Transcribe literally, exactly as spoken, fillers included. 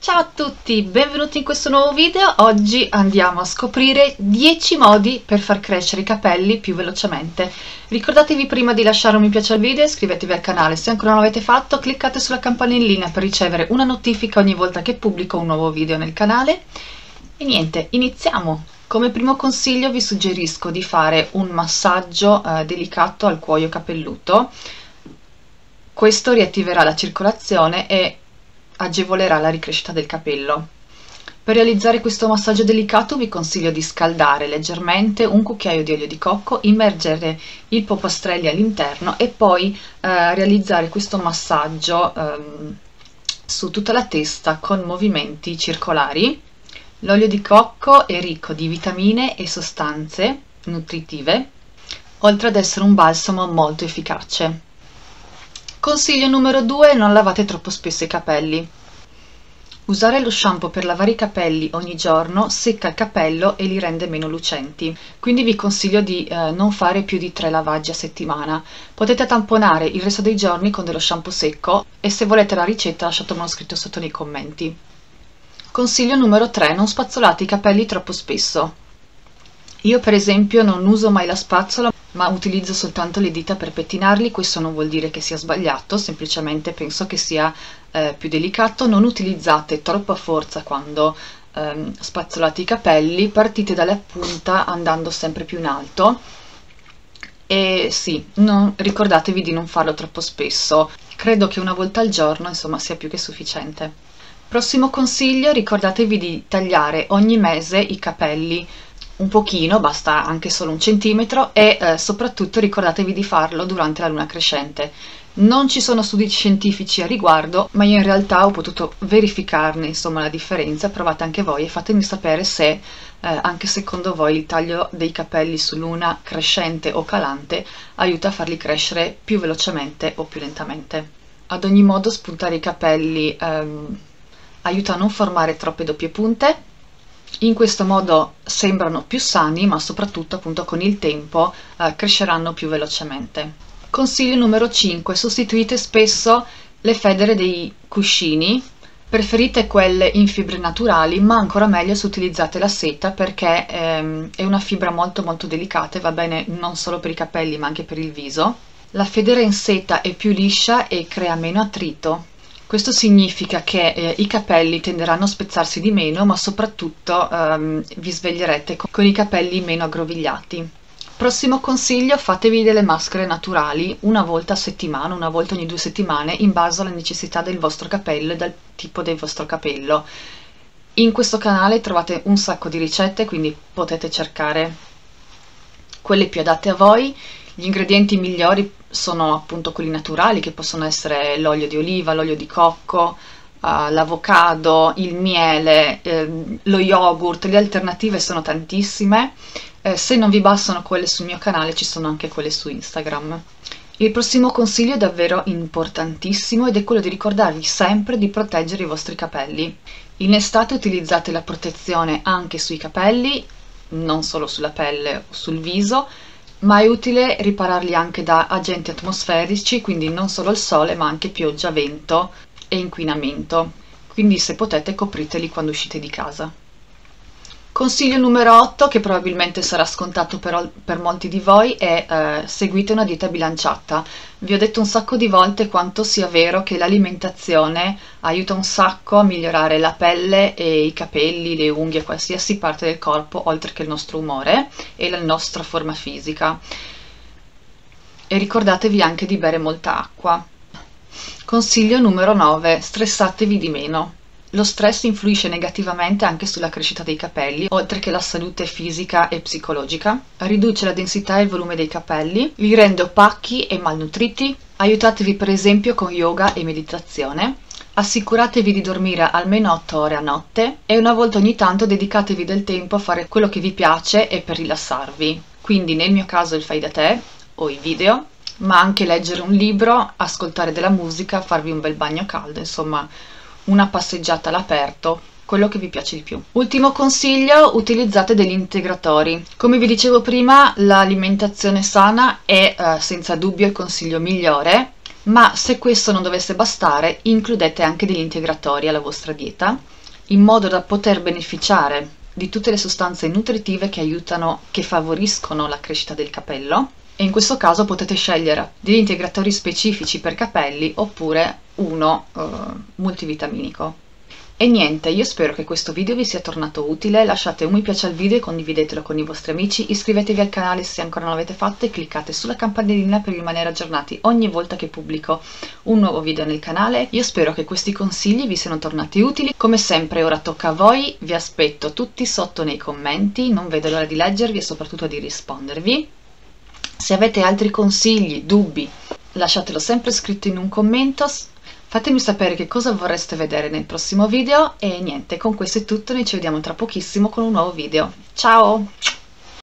Ciao a tutti, benvenuti in questo nuovo video. Oggi andiamo a scoprire dieci modi per far crescere i capelli più velocemente. Ricordatevi prima di lasciare un mi piace al video e iscrivetevi al canale. Se ancora non l'avete fatto, cliccate sulla campanellina per ricevere una notifica ogni volta che pubblico un nuovo video nel canale. E niente, iniziamo! Come primo consiglio vi suggerisco di fare un massaggio eh, delicato al cuoio capelluto. Questo riattiverà la circolazione e agevolerà la ricrescita del capello. Per realizzare questo massaggio delicato vi consiglio di scaldare leggermente un cucchiaio di olio di cocco, immergere il popastrelli all'interno e poi eh, realizzare questo massaggio ehm, su tutta la testa con movimenti circolari. L'olio di cocco è ricco di vitamine e sostanze nutritive, oltre ad essere un balsamo molto efficace. Consiglio numero due: non lavate troppo spesso i capelli. Usare lo shampoo per lavare i capelli ogni giorno secca il capello e li rende meno lucenti, quindi vi consiglio di eh, non fare più di tre lavaggi a settimana. Potete tamponare il resto dei giorni con dello shampoo secco e se volete la ricetta lasciatemelo scritto sotto nei commenti. Consiglio numero tre: non spazzolate i capelli troppo spesso. Io per esempio non uso mai la spazzola, ma utilizzo soltanto le dita per pettinarli. Questo non vuol dire che sia sbagliato, semplicemente penso che sia eh, più delicato. Non utilizzate troppa forza quando ehm, spazzolate i capelli, partite dalla punta andando sempre più in alto e sì, non, ricordatevi di non farlo troppo spesso. Credo che una volta al giorno insomma sia più che sufficiente. Prossimo consiglio: ricordatevi di tagliare ogni mese i capelli un pochino, basta anche solo un centimetro, e eh, soprattutto ricordatevi di farlo durante la luna crescente. Non ci sono studi scientifici a riguardo, ma io in realtà ho potuto verificarne insomma la differenza. Provate anche voi e fatemi sapere se eh, anche secondo voi il taglio dei capelli su luna crescente o calante aiuta a farli crescere più velocemente o più lentamente. Ad ogni modo, spuntare i capelli ehm, aiuta a non formare troppe doppie punte. In questo modo sembrano più sani, ma soprattutto appunto con il tempo eh, cresceranno più velocemente. Consiglio numero cinque: sostituite spesso le federe dei cuscini. Preferite quelle in fibre naturali, ma ancora meglio se utilizzate la seta, perché ehm, è una fibra molto molto delicata e va bene non solo per i capelli ma anche per il viso. La federa in seta è più liscia e crea meno attrito. Questo significa che eh, i capelli tenderanno a spezzarsi di meno, ma soprattutto ehm, vi sveglierete con, con i capelli meno aggrovigliati. Prossimo consiglio: fatevi delle maschere naturali una volta a settimana, una volta ogni due settimane, in base alla necessità del vostro capello e dal tipo del vostro capello. In questo canale trovate un sacco di ricette, quindi potete cercare quelle più adatte a voi. Gli ingredienti migliori sono appunto quelli naturali, che possono essere l'olio di oliva, l'olio di cocco, uh, l'avocado, il miele, eh, lo yogurt. Le alternative sono tantissime. Eh, se non vi bastano quelle sul mio canale, ci sono anche quelle su Instagram. Il prossimo consiglio è davvero importantissimo ed è quello di ricordarvi sempre di proteggere i vostri capelli. In estate utilizzate la protezione anche sui capelli, non solo sulla pelle o sul viso, ma è utile ripararli anche da agenti atmosferici, quindi non solo il sole ma anche pioggia, vento e inquinamento. Quindi se potete copriteli quando uscite di casa. Consiglio numero otto, che probabilmente sarà scontato per, per molti di voi, è eh, seguite una dieta bilanciata. Vi ho detto un sacco di volte quanto sia vero che l'alimentazione aiuta un sacco a migliorare la pelle e i capelli, le unghie, qualsiasi parte del corpo, oltre che il nostro umore e la nostra forma fisica. E ricordatevi anche di bere molta acqua. Consiglio numero nove: stressatevi di meno. Lo stress influisce negativamente anche sulla crescita dei capelli, oltre che la salute fisica e psicologica. Riduce la densità e il volume dei capelli, li rende opachi e malnutriti. Aiutatevi per esempio con yoga e meditazione. Assicuratevi di dormire almeno otto ore a notte e una volta ogni tanto dedicatevi del tempo a fare quello che vi piace e per rilassarvi. Quindi nel mio caso il fai da te o i video, ma anche leggere un libro, ascoltare della musica, farvi un bel bagno caldo, insomma una passeggiata all'aperto, quello che vi piace di più. Ultimo consiglio: utilizzate degli integratori. Come vi dicevo prima, l'alimentazione sana è eh, senza dubbio il consiglio migliore, Ma se questo non dovesse bastare, includete anche degli integratori alla vostra dieta, in modo da poter beneficiare di tutte le sostanze nutritive che aiutano, che favoriscono la crescita del capello. E in questo caso potete scegliere degli integratori specifici per capelli oppure uno eh, multivitaminico. E niente, io spero che questo video vi sia tornato utile, lasciate un mi piace al video e condividetelo con i vostri amici, iscrivetevi al canale se ancora non l'avete fatto e cliccate sulla campanellina per rimanere aggiornati ogni volta che pubblico un nuovo video nel canale. Io spero che questi consigli vi siano tornati utili, come sempre ora tocca a voi, vi aspetto tutti sotto nei commenti, non vedo l'ora di leggervi e soprattutto di rispondervi. Se avete altri consigli, dubbi, lasciatelo sempre scritto in un commento. Fatemi sapere che cosa vorreste vedere nel prossimo video e niente, con questo è tutto, noi ci vediamo tra pochissimo con un nuovo video. Ciao!